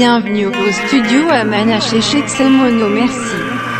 Bienvenue au studio Aman chez Mono, merci.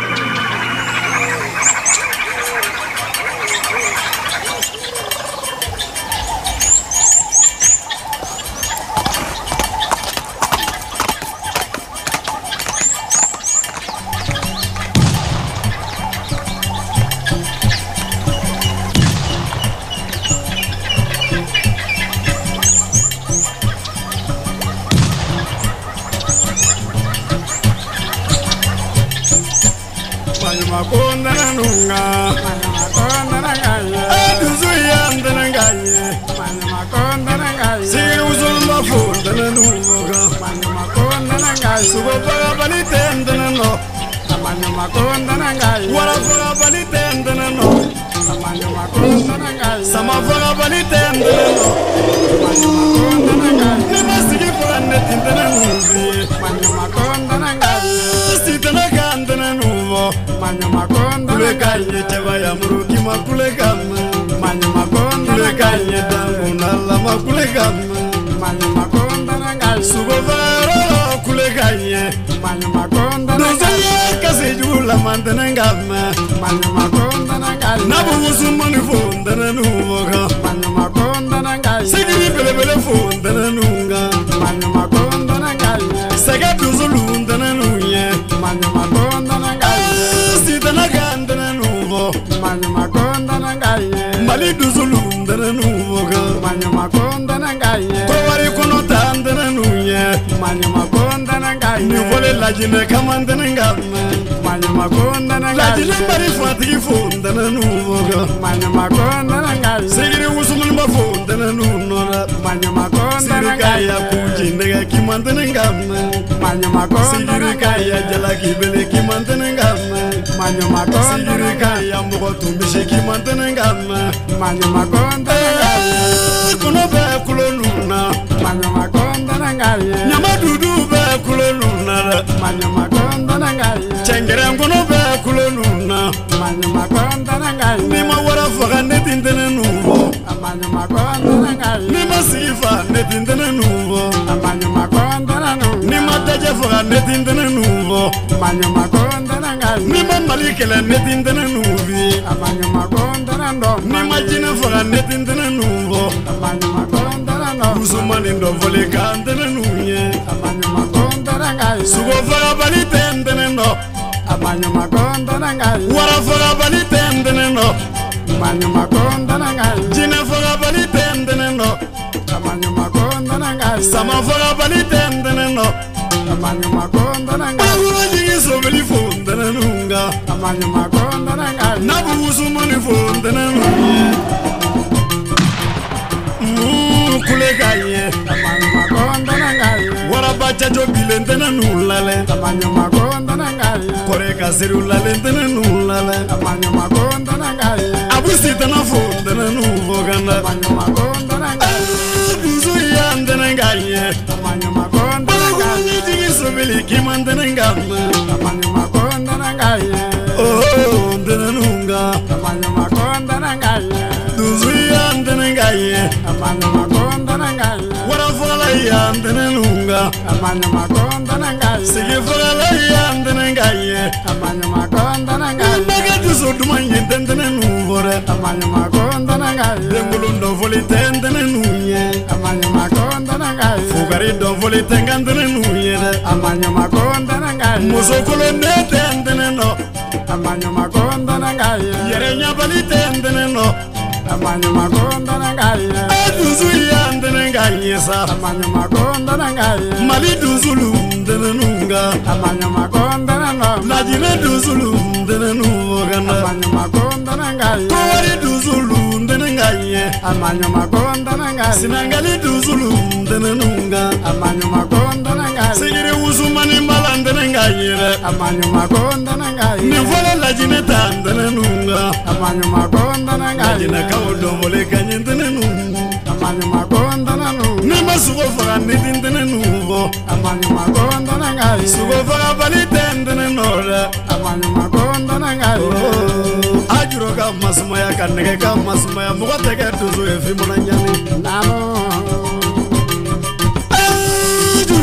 Masumaya kan nege ka masumaya muga tege tuzu e fi mona nyani namo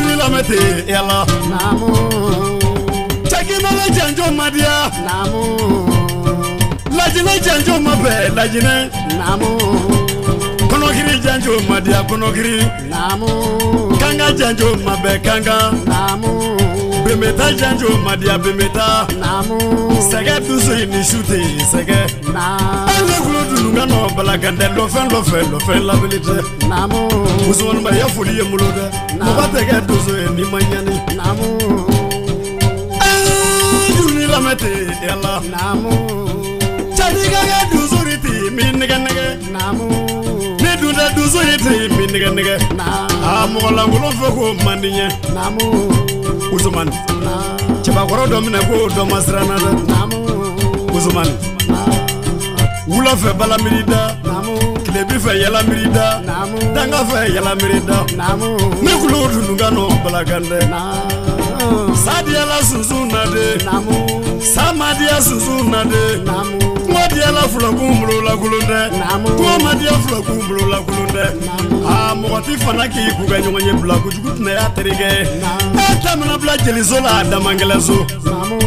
mete ela Namu Chakina la janjo madia Namu Lajine janjo mabe lajine Namu Konokiri janjo madia konokiri Namu Kanga janjo mabe kanga Namu Bemeta janjo madia bemeta Namu Sege tuso ini shute sege Namu Ele kulo dununga no balagande lofen labilite Namu Usman ba ya foli ye muloda Mobate ge tuso ini manyani Namu Juni la mete yalla Namu Chadiga ge tuso riti mi nege Namu Ne dunda tuso riti mi nege Namu Mola ngulo foko mandinya Namu Usman Cheba koro domine ko domasrana Namu Usman Wula fe bala mirida Namu Klebi fe yala mirida Namu Danga fe yala mirida Namu Ne kulo dununga no balagande Namu Sadia la susuna de Namu Samadia susuna de Namu Modia la fulakumbulo la gulunde Namu Modia fulakumbulo la gulunde Mokati fanaki kuga nyonye bla kujugut na ya terige Eta mena bla jelizola damangelezo Namu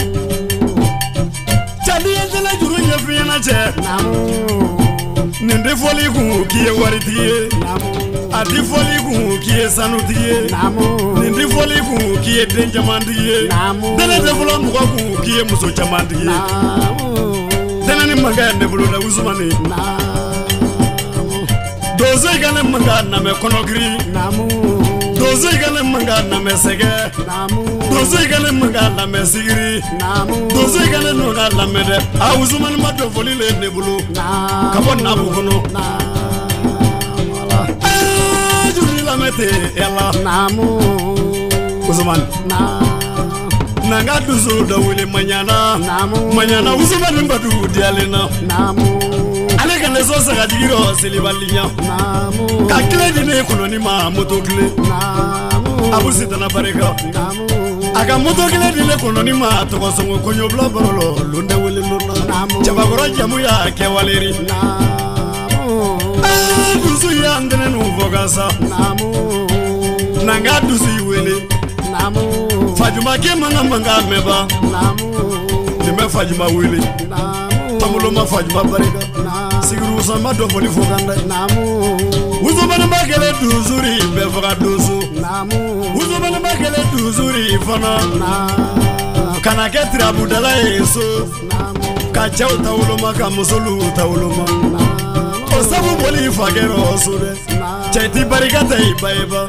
Chadi yenzela juru nyefiyana che Namu Ninde foli ku kiye waritiye Namu Adi foli ku kiye sanutiye Namu Ninde foli ku kiye denjamandiye Namu Dene defolo muka ku kiye muso chamandiye Namu Dene ni manga nebulu na uzumani Namu Dozo igane manga na me konogri Namu Dozo igane manga na me sege Namu Dozo igane manga na me sigiri Namu Dozo igane no na la mede a uzumani mato foli le nebulu Namu Kabon na bukono Namu Juni la mete ela Namu Uzumani Namu Nanga duzo da wile manyana Namu Manyana uzumani mbadu dialena Namu Ale kan leso saga digiro selibalinya Namu Kakile dine koloni ma motokile Namu Abu sitana bareka Namu Aga motokile dine koloni ma tokosongo konyo bla barolo lunde wile luna Namu Chabagoro jamu ya kewaleri Namu Duzu ya ndene nuvogasa Namu Nanga duzu wile Namu Fajuma ke manga meba Namu Nime fajuma wile Namu Pamulo ma fajuma bareka Sigiru usama dofoli foganda Namu Uzumani makele duzuri befoga duzu Namu Uzumani makele duzuri fana Namu Kana ke trabu dala yeso Namu Kachau tauloma kamusolu tauloma Osabu boli fagero osure Chaiti barikata ibaiba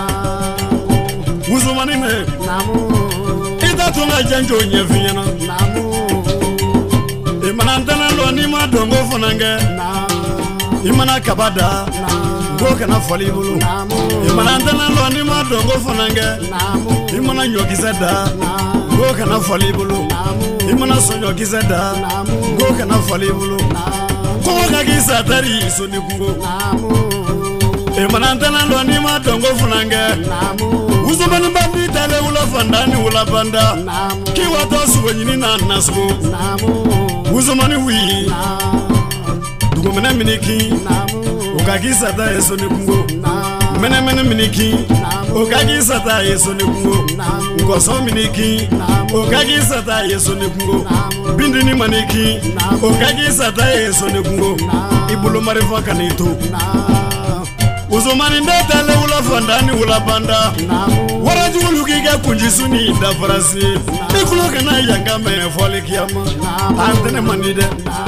Uzumani me Namu Ita tunga janjo nyefinyana Namu Imana ntana lo ni ma dongo fanange Namu Imana kabada Go kana fali bulu Namu Imana ntana lo ni ma dongo fanange Namu Imana nyokizada Go kana fali bulu Imana sonyo kizada Go kana fali bulu Ko kagisa tari so ni kungo Namu Imana ntana lo ni ma dongo fanange Namu Uzumani bandi tale ula fandani ula banda Namu Kiwa tosu wenyini na nasgo Namu Uzumani wi Dugo mene miniki Namu Ukagisa ta yeso ni kungo Namu Mene miniki Ukagisa ta yeso ni kungo Ngoso miniki Ukagisa ta yeso ni kungo Bindi ni maniki Ukagisa ta yeso ni kungo Ibulu marifa kanito Uzumani ndetale ula fandani ula banda Warajulu kike kunjisuni da farasi Ikulo kana yanga me foli kiyama Antene manide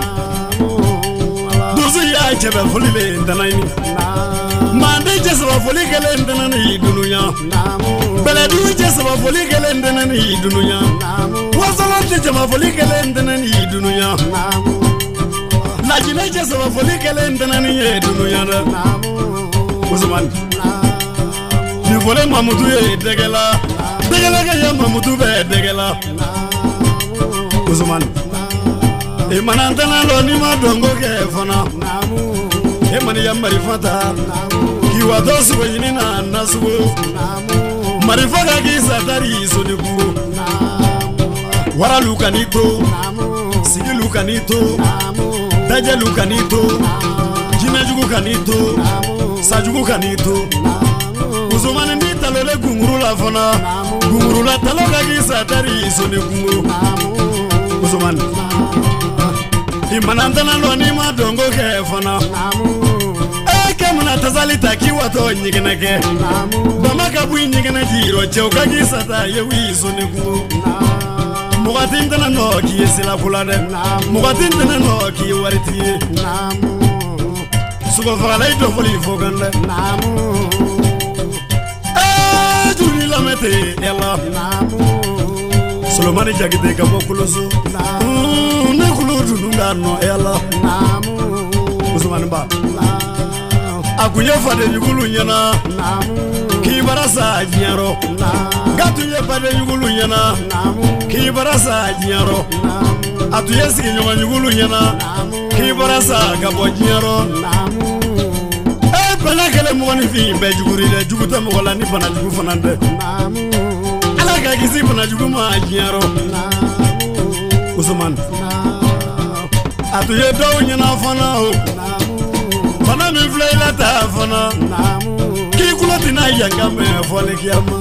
Duzu ya chebe foli le ndanaini Mande jesaba foli kele ndanani dununya Beledu jesaba foli kele ndanani dununya Wasalante jama foli kele ndanani dununya Lajine jesaba foli kele ndanani dununya Uzumani Ni vole mamutu ye degela Degela ke ya mamutu be degela Uzumani Imana ntana lo ni ma dongo ke fana Imani ya marifata Kiwa dosu we yini na nasugo Marifata ki satari iso ni kungo Wara luka nito Sigi luka nito Daje luka nito Jina jugu kanito Sajugu kanito Uzumani nita lole kungo gumurula fana gumurula taloga kisa tari soni kungo Usman Imanantana lo ni madongo ke fana Kemuna tazalita kiwato nyigeneke Bamaka bui nyigene jiro cheuka kisa ta yewi soni kungo Mugatintana no ki esila kulade Mugatintana no ki waritiye Suko fagala ito foli fogande Juli la mete ela Solomani jagite kamo kuloso Ne kulodu nungano ela Usman ba Akuye fade yugulu nyana Kibarasa nyaro Gatuye fade yugulu nyana Kibarasa nyaro Atuye sigi nyoma yugulu nyana Kibarasa gabo nyaro Bana kele mwani fi be juguri de juguta mwola ni bana jugu fanande Ala ka kisi bana jugu ma nyaro Usman Atuye do nyana fana o Bana mi vle la ta fana Ki kuloti na yanga me fole kiyama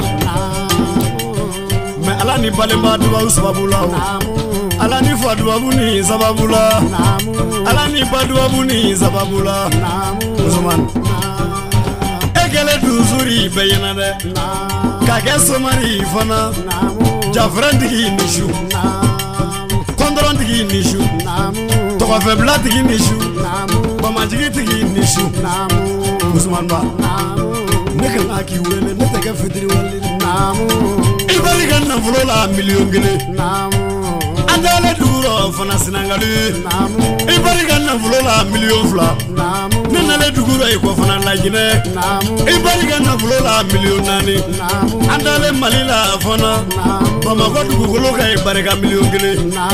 Me ala ni balemba duwa usbabula o Ala ni fadwa buni sababula Ala ni badwa buni sababula Usman Egele tuzuri beyana de Kage somari fana Jafran digi nishu Kondron digi nishu Toka febla digi nishu Bamajigi digi nishu Usman ba Neka ngaki wele neteke fitri wale Ibari ganna fulola milyon gele Andale duro fana sinangali Ibari ganna fulola milyon fla Nenale duguro iko fana lajine Ibari ganna fulola milyon nani Andale malila fana Bamako dugugolo ka ibari ka milyon gele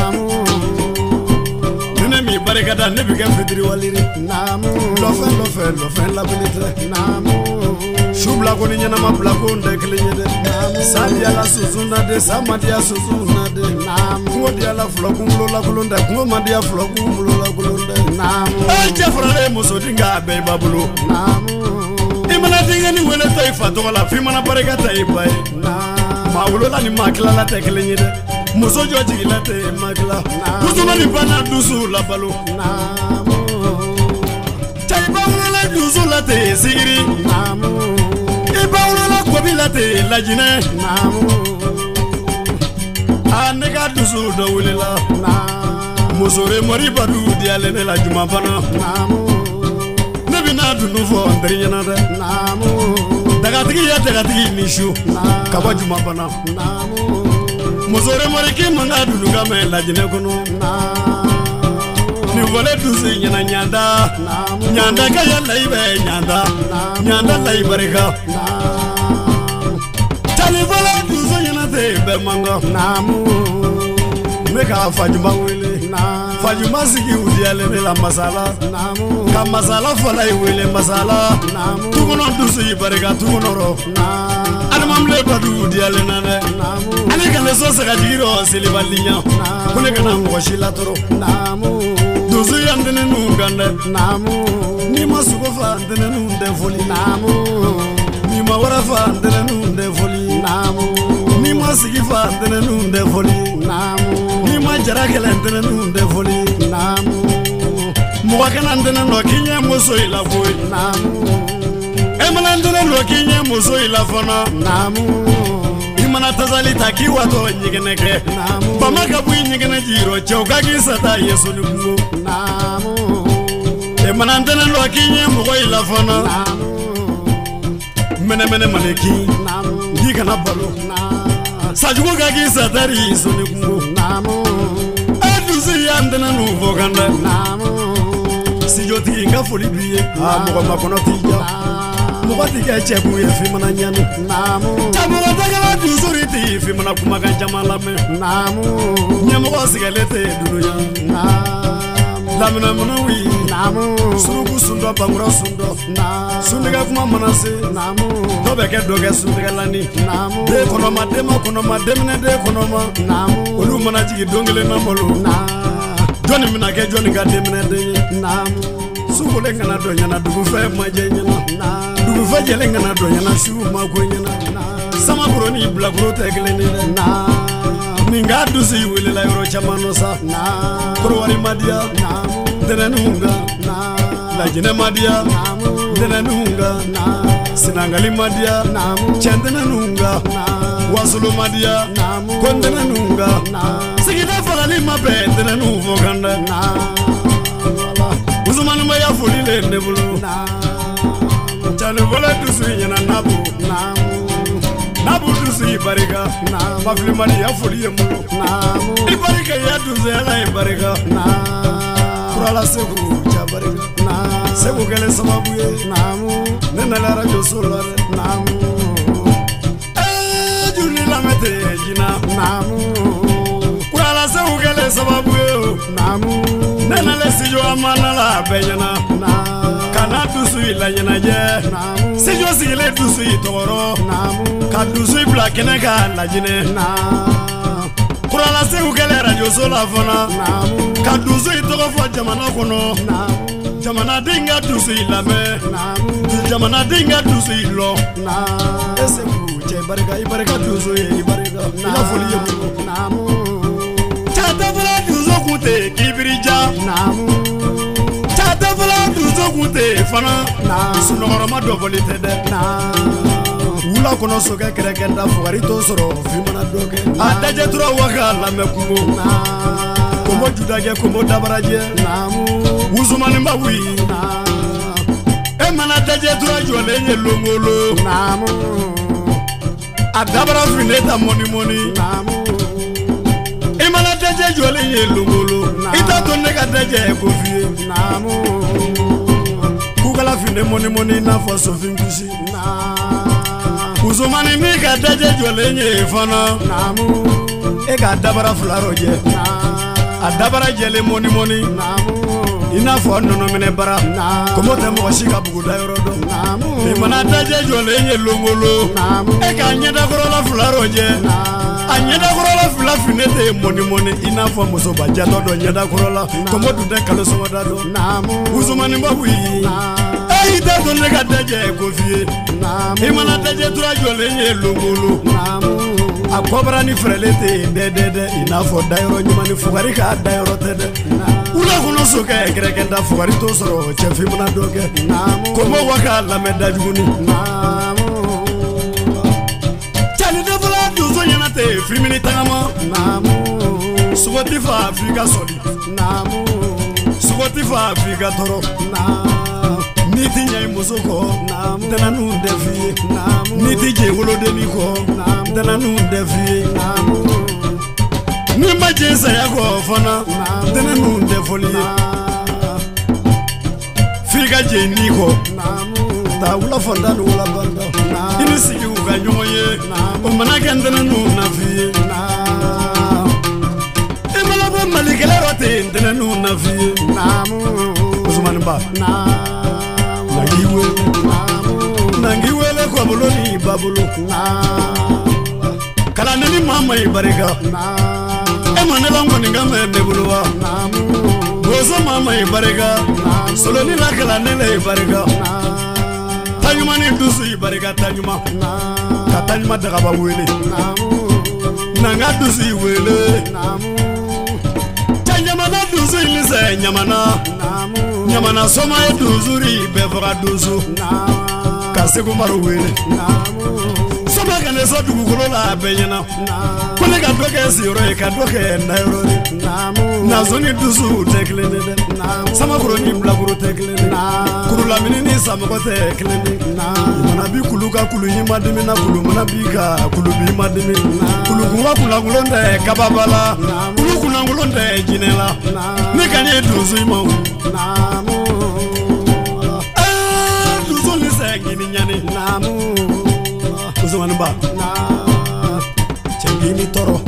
Nene mi ibari ka da nebi ka fitri waliri Lofen la bilite Shubla koni nyana ma blako ndekle nyede Sadia la suzuna de samadia suzuna de Ngo dia la flokumlo la kulonda ngo madia flokumlo la kulonda Jefrale muso dinga be babulo Imana dinga ni wele taifa to la fimana bareka taibai Mawulo la ni makla la tekle nyede Muso joji la te makla Kuzuma ni bana dusu la balo Chaiba la dusu la te sigiri Ibaula la kobila te la jine Anega dusu do wulela Musore mori badu diale ne la juma bana Nebina dunu fo ndrinyana de Dagatigi nishu Kaba juma bana Musore mori ki manga dunu game la jine kono Ni vole dusu nyana nyanda Nyanda kaya laibe Nyanda laibareka Tali vole dusu nyana te be manga Meka fajuma wele Fajuma sigi udiale ne la masala Ka masala fala wele masala Tukuno dusu ibareka tukunoro Adamamle badu udiale nane Ale kale so seka jigiro silibalinya Kune kana mwashi la toro Dusu yandene nungande Nima sukofa andene nunde foli Nima warafa andene nunde foli Nima sigifa andene nunde foli Nima jarakele andene nunde foli Mwakana andene no kinye moso ila foi Emana andene no kinye moso ila fona Imana tazalita kiwato nyigeneke Bamaka bui nyigene jiro cheuka kisata yeso ni kungo Emana andene no kinye mgo ila fona Mene maleki Dika na balo Sajugo kaki satari yeso ni kungo Aduzi andene nuvo kanda Sijoti inga foli biye Mwa makono tija Mwa tika cheku ya fimana nyani Chamwa tagala duzuriti fimana kumaka jamalame Nyamwa sigalete dunuya Lamina munawi Surugu sundo bangura sundo Sundiga kuma manase Dobeke doge sundiga lani De konoma dema konoma demine de konoma Olu manajigi dongele namolo Joni minake joni ga demine de Sukule ngana do nyana dugu fe maje nyana Dugu fe jele ngana do nyana shu ma ko nyana sama kuroni blakuro tɛ kelen ye dɛ min ka dusu welela yɔrɔ caman nɔ sa Korowari madiya dɛnɛninw kan Lajinɛ madiya dɛnɛninw kan Sinangali madiya cɛntɛnɛninw kan Wasolo madiya ko dɛnɛninw kan sigida fagali ma bɛn dɛnɛninw fɔ kan dɛ Usumani ma ya foli le ne bolo Chale vola dusu ɲɛna Nabu dusu i barika Mafili mani ya foli ye mulu I barika ya dusu ala ye barika Kurala Segu ja barika Segu kɛlɛ sababu ye Ne nana radio so la Juli lamɛte jina Kurala Segu kɛlɛ sababu ye Ne nana studio amana la bɛɛ ɲɛna Kana dusu i la ɲɛnajɛ Studio sigilen dusu i tɔgɔrɔ Ka dusu i bila kɛnɛ ka Lajinɛ Kurala Segu kɛlɛ radio so la fana Ka dusu i tɔgɔ fɔ jamana kɔnɔ Jamanaden ka dusu i lamɛn Jamanaden ka dusu i lɔ Segu cɛ i barika dusu ye i barika I la foli ye mulu Cɛtɛfɔlɔ dusu kun tɛ kibirija Cɛtɛfɔlɔ dusu kun tɛ fana Sunɔgɔrɔma dɔfɔli tɛ dɛ Wula kɔnɔ sokɛ kɛrɛkɛda fugari t'o sɔrɔ fi mana dɔ kɛ A dajɛ tura waka lamɛn kungo Kombo judajɛ kombo dabarajɛ Usumani ma wui E mana dajɛ tura jɔlen ye longolo A dabara fine ta mɔni I mana dajɛ jɔlen ye longolo I t'a to ne ka dajɛ ko fie Kukala fine mɔni n'a fɔ sofin kusi Usumani mi ka dajɛ jɔlen ye fana E ka dabara fila rɔjɛ A dabara jɛlen mɔni I n'a fɔ nɔnɔ minɛ bara Komo tɛ mɔgɔ si ka buguda yɔrɔ dɔn I mana dajɛ jɔlen ye longolo E ka ɲɛdakɔrɔla fila rɔjɛ A ɲɛdakɔrɔla fila fine tɛ mɔni I n'a fɔ musoba jatɔ dɔ ɲɛdakɔrɔla Komo dun tɛ kalo sɔgɔda dɔn Usumani babu yi E i tɛ to ne ka dajɛ ko fie I mana dajɛ tura jɔlen ye longolo A kɔbara ni fɛrɛlen tɛ dɛdɛdɛ I n'a fɔ dayɔrɔ ɲuman ni fugari ka dayɔrɔ tɛ dɛ Wula kɔnɔ sokɛ kɛrɛkɛda fugari t'o sɔrɔ cɛfin mana dɔ kɛ Komo waka lamɛn dajuguni Cali dɛfɔla dusu ɲɛna tɛ fimini tagama Sugoti fa f'i ka sɔli Sugoti fa f'i ka tɔrɔ Ni ti ɲɛ I muso kɔ Dɛnɛninw tɛ f'i ye Ni ti jɛ wolodenni kɔ Dɛnɛninw tɛ f'i ye Ni ma jɛ saya kɔ fana Dɛnɛninw tɛ fɔli ye F'i ka jɛ ni kɔ Ta wula fanda ni wula banda I ni sigi u ka ɲɔgɔn ye O mana kɛ dɛnɛninw na f'i ye I mana bɔ malikɛlɛ yɔrɔ tɛ dɛnɛninw na f'i ye Usumani ba Nangi wele kwa bolo ni babolo Kala neni mama I barika Emane lango ni ngame ne bolo wa Gozo mama I barika Solo ni la kala nele I barika Tanyuma ni dusu I barika tanyuma Katanyuma dagaba wele Nanga dusu I wele Nyamana dusu ilise Nyamana soma e duzuri bevra dusu Kasegu maru wele Soma kane so dugukolo la benyana Kone ka doke siro e ka doke nairo Nazoni dusu teklene de Sama kuroni blakuro teklene Kurula minini samako teklene Mana bi kuluka kulu himadimi na kulu mana bika kulu bi himadimi Kulu kuwa kula kulonde kababala Kulu kula kulonde jinela Nekanye dusu imawu Dusu lise gini nyane Usumani ba Chengini toro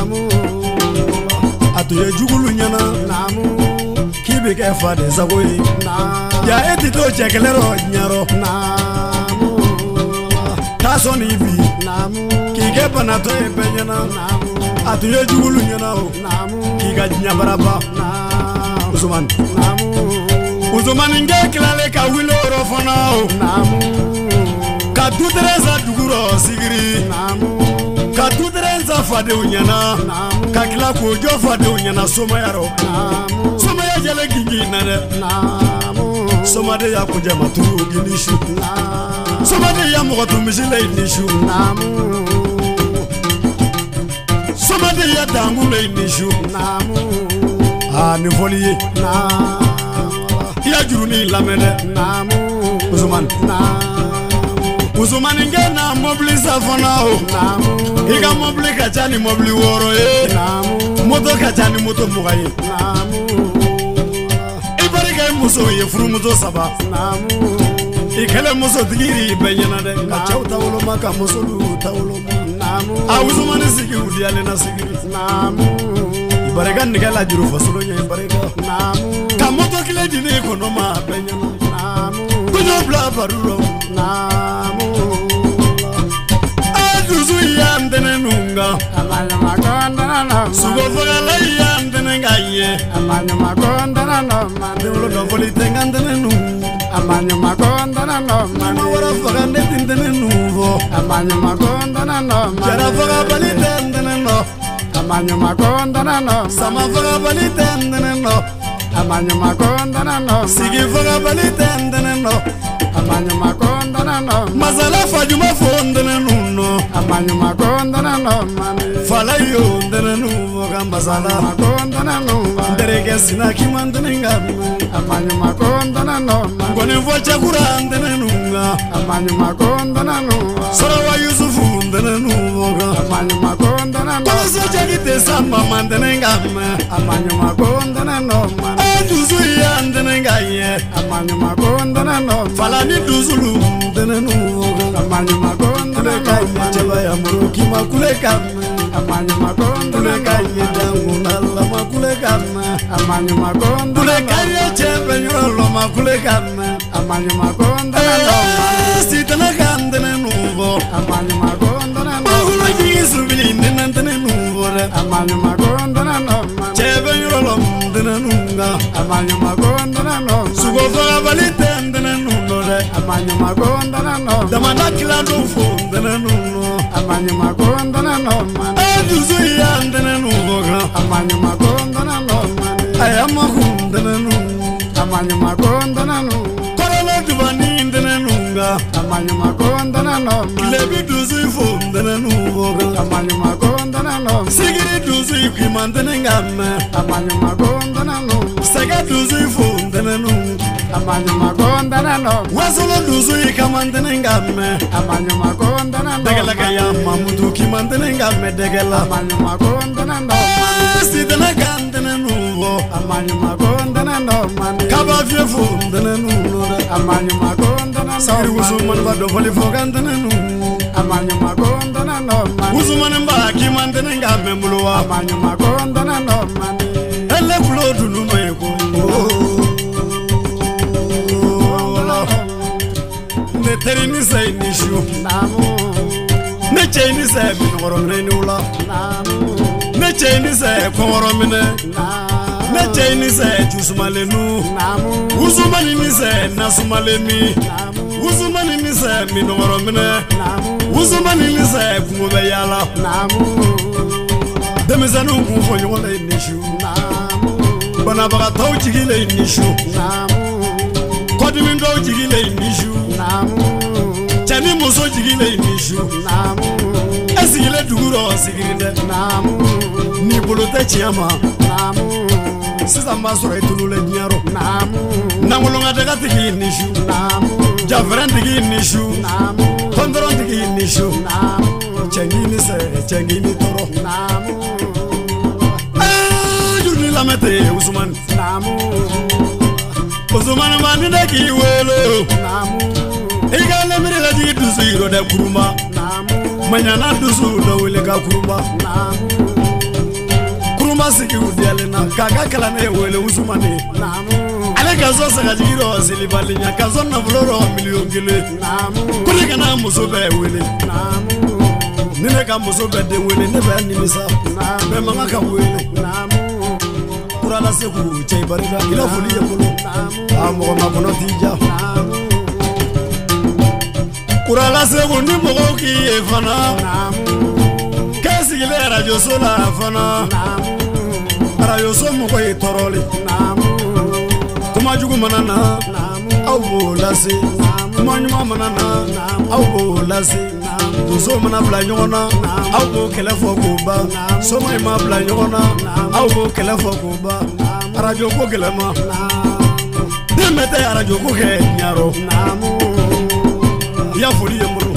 Atuye jugulu nyana Kibi ke fade zagoyi Ya eti to chekelero nyaro Taso ni bi Kike panato e penyana Atuye jugulu nyana Kika nyabaraba Usumani nge kilale ka wilo rofona Ka dutreza duguro sigiri ka tudrenza fadenw ɲɛna ka tila k'o jɔ fadenw ɲɛna somayarɔ somaya jɛlɛ gigi na dɛ somade ya kujama turu gini su somade ya mɔgɔ tun misile ni su somade ya dangu le ni su ni fɔli ye i ya juru ni lamɛn dɛ Usumani nge na mobili safona o I ka mobili ka ca ni mobili 6 ye moto ka ca ni moto 20 ye I barika muso ye furu muso 7 I kɛlɛ muso tigiri bɛɛ ɲɛna dɛ ka cɛw ta woloma ka muso lu ta woloma a Usumani sigi udiyale na sigiri I barika nɛgɛ la juru fasolo ɲɛ I barika ka moto kile jini kɔnɔma bɛɛ ɲɛna kuɲɔ bila baruro Aduzu yandene nunga Amanya makonda na no Sugo fagala yandene ngaye Amanya makonda na no Devulo dovoli tengandene nunga Amanya makonda na no Mawara fagande tindene nuvo Amanya makonda na no Jara fagabali tendene no Amanya makonda na no Sama fagabali tendene no Amanya makonda na no Sigi fagabali tendene no Amanya makonda na no Mazala fajuma fondene nuno Amanya makonda na no Fala yo ndene nuvo Gambazala makonda na no Nderege sina kimandene ngami Amanya makonda na no Ngone vocha kura ndene nunga Amanya makonda na no Sarawa Yusufu ndene nuvo Amanya makonda na no Koso jagite sama mandene ngami Amanya makonda na no Aduzu ya ndene ngaye Amanya makonda na no Fala ni duzulu ndene nuvo Amanya makonda na no Cheba ya muruki makule kame Amanya makonda na no Jangu nala makule kame Amanya makonda na no Kule chebe nyolo makule kame Amanya makonda na no Sitana kandene nuvo Amanya makonda na no Mahula jisu bili ndene nuvo Amanya makonda na no Chebe nyolo ndene nunga Amanya makonda na no Sugo faga balite ndene nuno Amanya makonda na no Damana kila nufo ndene nuno Amanya makonda na no Aduzu ya ndene nuno Amanya makonda na no Ayama kundene nuno Amanya makonda na no Korolo dubani ndene nunga Amanya makonda na no Lebi duzu ifo ndene nuno Amanya makonda na no Sigiri duzu ikima ndene ngame Amanya makonda na no Sega duzu ifo ndene nuno Amanya makonda na no Wasolo duzu ikamandene ngame Amanya makonda na no Degela kaya mamudu kimandene ngame degela Amanya makonda na no Sidena kandene nuvo Amanya makonda na no Kaba fiefu ndene nuno Amanya makonda na no Sari Usumani bado voli fogandene nuno Amanya makonda na no Usumani mba kimandene ngame muluwa Amanya makonda na no Ele kulo dunu meko Ne terini say nishu Ne chaini say minoro mene ula Ne chaini say koro mene Ne chaini say chusumale nu Usumani ni say nasumale mi Usumani ni say minoro mene Usumani ni say kumobe yala Demizanu kumfo nyole nishu Bana baga tau chigile nishu Kodimi ndo jigile nishu Chani muso jigile nishu Esigile duguro sigirinde Ni bolote chiyama Sisa mbasura itulule nyaro Nangulunga teka tiki nishu Jafren tiki nishu Kondron tiki nishu Chengini se, chengini toro Jurni lamete Usman Usman mani de ki welo Igale mire la di dusu iro de kuruma Manyana dusu do wele ka kuruma Kuruma siki udiale na kaka kala ne wele Usmani Ale kazo saka jiro silibali nya kazo na floro million kile Kule kana muso be wele Nene ka muso be de wele ne be ni misa be manga ka wele Kurala seku chai barika ila fuli ya kulu Amo makono tija Kurala seku ni mogo ki efana arajo sola fana arajo so mo ko itoroli kuma jugu manana aw bo lase kuma nyuma manana aw bo lase so mana bla nyona aw bo kele fo ko ba so mai ma bla nyona aw bo kele fo ko ba arajo ko kele ma demete arajo ko ke nyaro ya foli yembro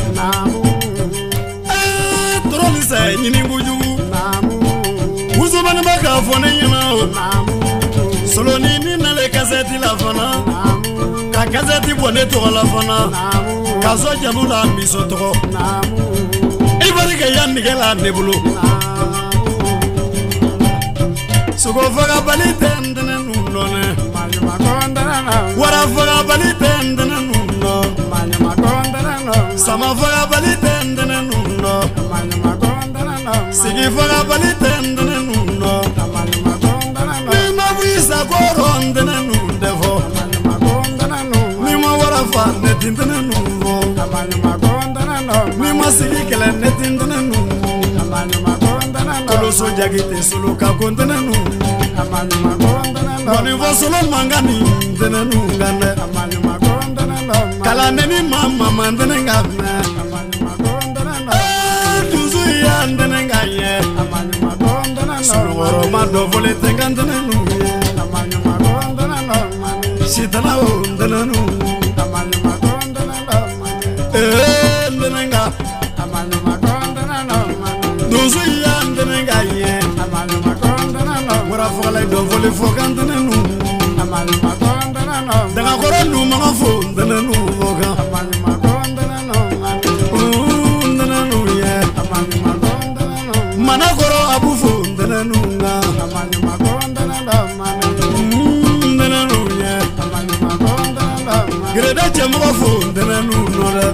toroli se nyini bujugu uzo bana baka fo ne nyina solo ni nale kaseti la fana ka kaseti bone to la fana ka so jamu la miso to ibari ka yan nigela nebulo sugo faga balite ndene nunone wara faga balite ndene nunno sama faga balite ndene nunno sigi faga balite ndene nunno ma visa korondene nundefo ni ma wara fa netindene nunno ni ma sigi kele netindene nunno kolo so jagite solo ka kontene nunno Bani vasolo mangani ndene nungane kala neni mama mandene ngavne tuzu ya ndene ngaye solo waro mado vole tengandene nunge sitana ndene nunge ndene nga tuzu ya ndene ngaye wara fola do vole fokandene nunge daga koro nu mga fo ndene nunge voka ndene nunge mana koro abu fo ndene nunga ndene nunge greda chemgo fo ndene nunge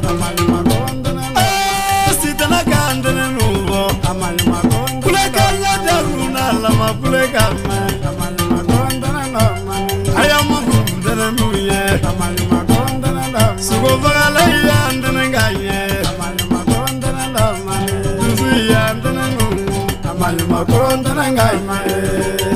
sitana ka ndene nunge kule kanya daruna lama kule kame ayama ndene nunge sugo bagala ya ndene ngaye tuzu ya ndene nunge Malma konda nangai